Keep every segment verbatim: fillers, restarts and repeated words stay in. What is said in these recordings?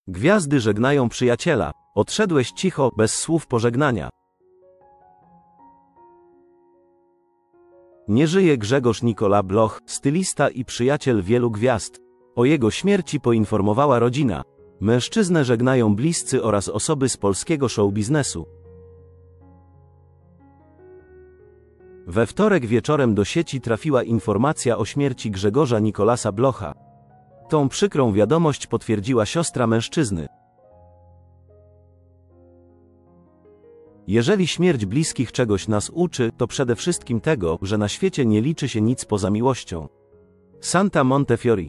Gwiazdy żegnają przyjaciela. Odszedłeś cicho, bez słów pożegnania. Nie żyje Grzegorz Nikola Bloch, stylista i przyjaciel wielu gwiazd. O jego śmierci poinformowała rodzina. Mężczyznę żegnają bliscy oraz osoby z polskiego showbiznesu. We wtorek wieczorem do sieci trafiła informacja o śmierci Grzegorza Nikolasa Blocha. Tą przykrą wiadomość potwierdziła siostra mężczyzny. Jeżeli śmierć bliskich czegoś nas uczy, to przede wszystkim tego, że na świecie nie liczy się nic poza miłością. Santa Montefiore.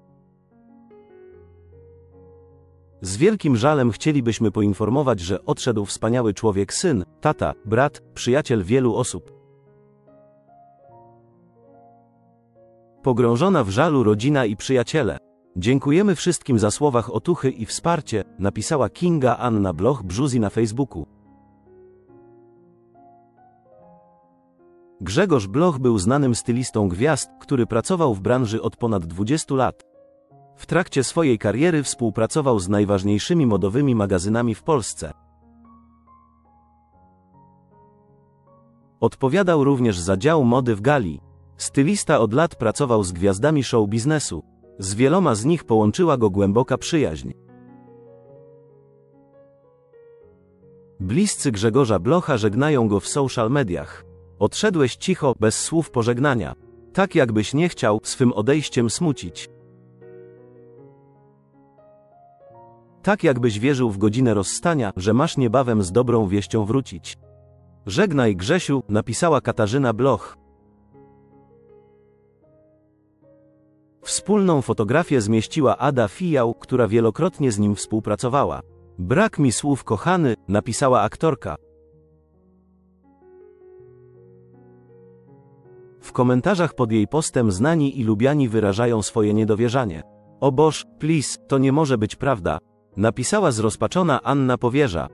Z wielkim żalem chcielibyśmy poinformować, że odszedł wspaniały człowiek, syn, tata, brat, przyjaciel wielu osób. Pogrążona w żalu rodzina i przyjaciele. Dziękujemy wszystkim za słowach otuchy i wsparcie, napisała Kinga Anna Bloch-Brzusy na Facebooku. Grzegorz Bloch był znanym stylistą gwiazd, który pracował w branży od ponad dwudziestu lat. W trakcie swojej kariery współpracował z najważniejszymi modowymi magazynami w Polsce. Odpowiadał również za dział mody w Gali. Stylista od lat pracował z gwiazdami show biznesu. Z wieloma z nich połączyła go głęboka przyjaźń. Bliscy Grzegorza Blocha żegnają go w social mediach. Odszedłeś cicho, bez słów pożegnania. Tak jakbyś nie chciał swym odejściem smucić. Tak jakbyś wierzył w godzinę rozstania, że masz niebawem z dobrą wieścią wrócić. Żegnaj Grzesiu, napisała Katarzyna Bloch. Wspólną fotografię zmieściła Ada Fijał, która wielokrotnie z nim współpracowała. Brak mi słów kochany, napisała aktorka. W komentarzach pod jej postem znani i lubiani wyrażają swoje niedowierzanie. O Boż, please, to nie może być prawda, napisała zrozpaczona Anna Powierza.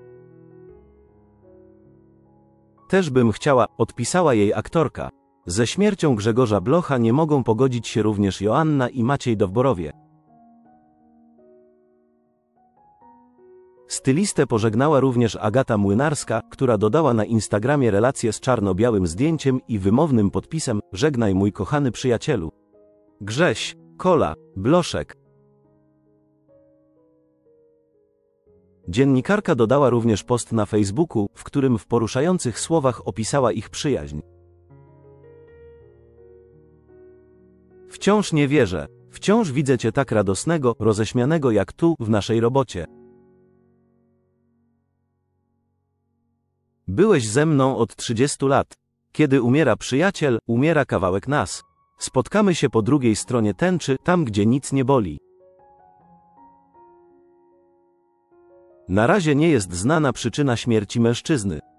Też bym chciała, odpisała jej aktorka. Ze śmiercią Grzegorza Blocha nie mogą pogodzić się również Joanna i Maciej Dowborowie. Stylistę pożegnała również Agata Młynarska, która dodała na Instagramie relację z czarno-białym zdjęciem i wymownym podpisem: żegnaj mój kochany przyjacielu. Grześ, Kola, Bloszek. Dziennikarka dodała również post na Facebooku, w którym w poruszających słowach opisała ich przyjaźń. Wciąż nie wierzę. Wciąż widzę cię tak radosnego, roześmianego jak tu, w naszej robocie. Byłeś ze mną od trzydziestu lat. Kiedy umiera przyjaciel, umiera kawałek nas. Spotkamy się po drugiej stronie tęczy, tam gdzie nic nie boli. Na razie nie jest znana przyczyna śmierci mężczyzny.